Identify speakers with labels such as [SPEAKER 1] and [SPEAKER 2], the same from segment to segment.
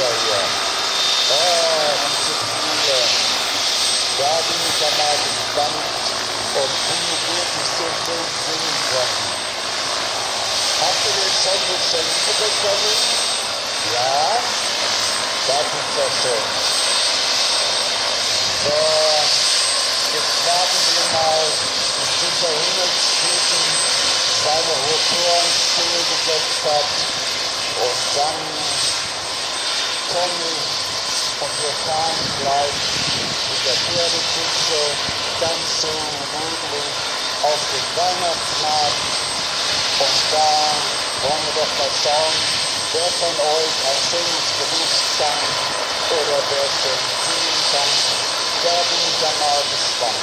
[SPEAKER 1] hier. Oh, diese viele. Da bin ich ja mal gespannt, ob die wirklich so schön singen können. Hast du denn schon Geschenke bekommen? Ja? Das ist ja schön. So, jetzt warten wir mal, bis dieser Himmelsfluten seine Rotoren stillgesetzt hat. Und dann komme ich und wir fahren gleich mit der Pferdekutsche ganz schön gemütlich auf den Weihnachtsmarkt. Und da wollen wir doch mal schauen, wer von euch ein schönes Gericht kann oder wer schön singen kann. Da bin ich ja mal gespannt.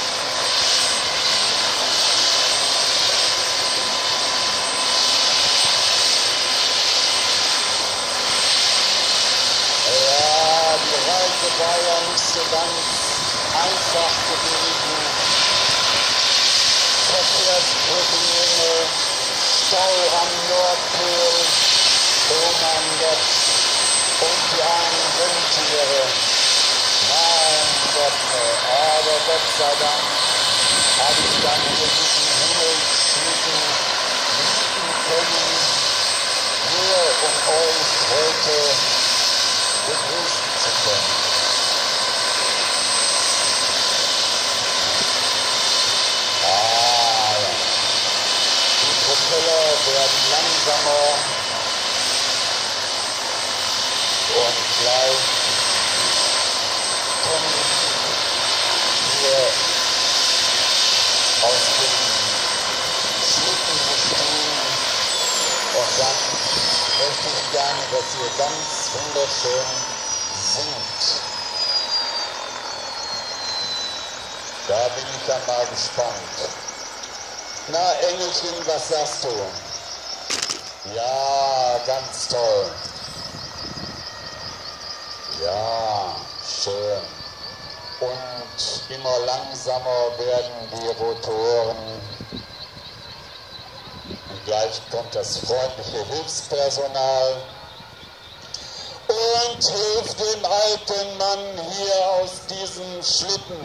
[SPEAKER 1] Ja, die Reise war ja nicht so ganz einfach gewesen. Verkehrsprobleme, Stau am Nordpol, oh mein Gott, und die armen Rentiere. Mein Gott, aber Gott sei Dank habe ich dann hier diesen Himmelsschlitten mieten können, hier um euch heute begrüßen zu können. Die Propeller werden langsamer und gleich komme ich hier aus dem Schlitten gestiegen und dann möchte ich gerne, dass ihr ganz wunderschön singt. Da bin ich dann mal gespannt. Na, Engelchen, was sagst du? Ja, ganz toll. Ja, schön. Und immer langsamer werden die Rotoren. Und gleich kommt das freundliche Hilfspersonal und hilft dem alten Mann hier aus diesem Schlitten.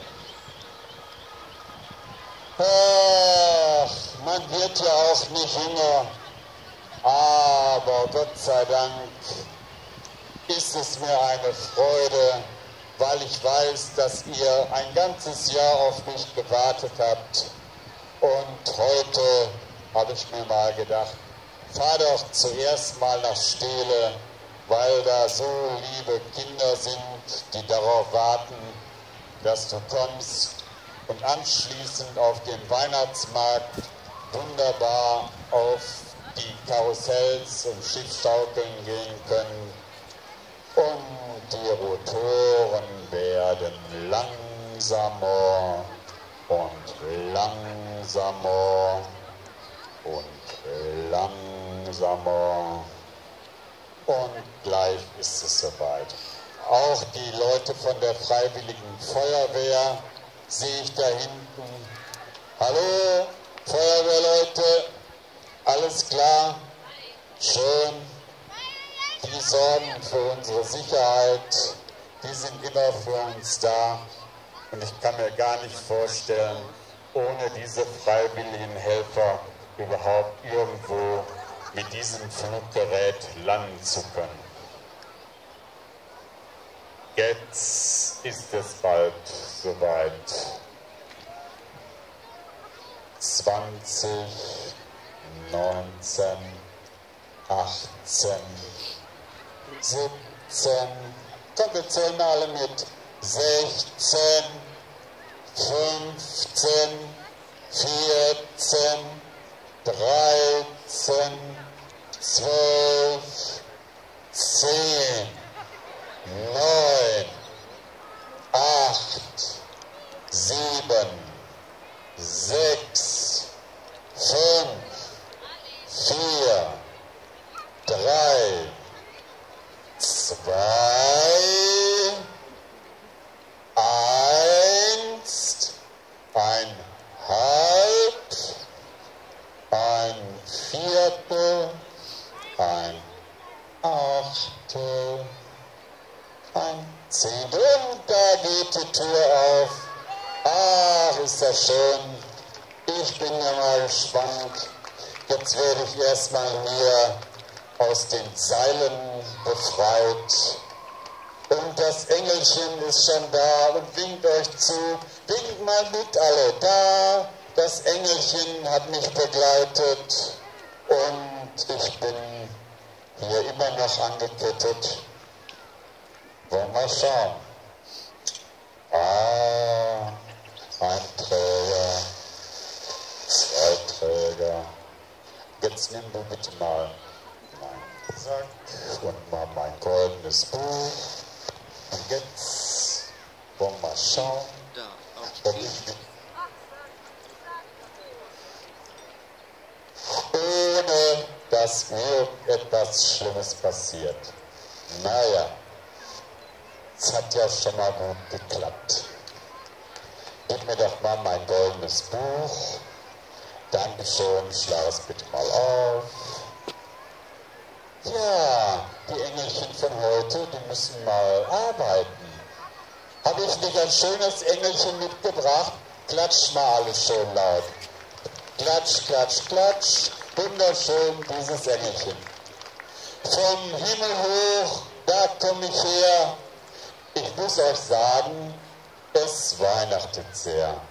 [SPEAKER 1] Ach, man wird ja auch nicht jünger, aber Gott sei Dank ist es mir eine Freude, weil ich weiß, dass ihr ein ganzes Jahr auf mich gewartet habt. Und heute habe ich mir mal gedacht, fahr doch zuerst mal nach Steele, weil da so liebe Kinder sind, die darauf warten, dass du kommst und anschließend auf den Weihnachtsmarkt wunderbar auf die Karussells und Schiffschaukeln gehen können. Und die Rotoren werden langsamer und langsamer und langsamer. Und gleich ist es soweit. Auch die Leute von der Freiwilligen Feuerwehr sehe ich da hinten. Hallo, Feuerwehrleute, alles klar? Schön. Die sorgen für unsere Sicherheit, die sind immer für uns da. Und ich kann mir gar nicht vorstellen, ohne diese freiwilligen Helfer überhaupt irgendwo mit diesem Fluggerät landen zu können. Jetzt ist es bald soweit. 20, 19, 18, 17, komm, wir zählen alle mit. 16, 15, 14, 13, 12, 10, 9, 8, 7, 6, 5, 4, 3, 2, 1, ein Halb, ein Viertel, ein Achtel, einziehen. Und da geht die Tür auf. Ach, ist das schön. Ich bin ja mal gespannt. Jetzt werde ich erstmal hier aus den Seilen befreit. Und das Engelchen ist schon da und winkt euch zu. Winkt mal mit alle. Da, das Engelchen hat mich begleitet. Und ich bin hier immer noch angekettet. Wollen wir schauen. Ah, ein Träger, zwei Träger. Jetzt nimm du bitte mal meinen Sack und mal mein goldenes Buch. Und jetzt wollen wir mal schauen, ob ich mit ohne dass mir etwas Schlimmes passiert. Naja, es hat ja schon mal gut geklappt. Gib mir doch mal mein goldenes Buch. Dankeschön, schlag es bitte mal auf. Ja, die Engelchen von heute, die müssen mal arbeiten. Habe ich nicht ein schönes Engelchen mitgebracht? Klatsch mal alle schön laut. Klatsch, klatsch, klatsch. Wunderschön, dieses Engelchen. Vom Himmel hoch, da komme ich her. Ich muss euch sagen, es weihnachtet sehr.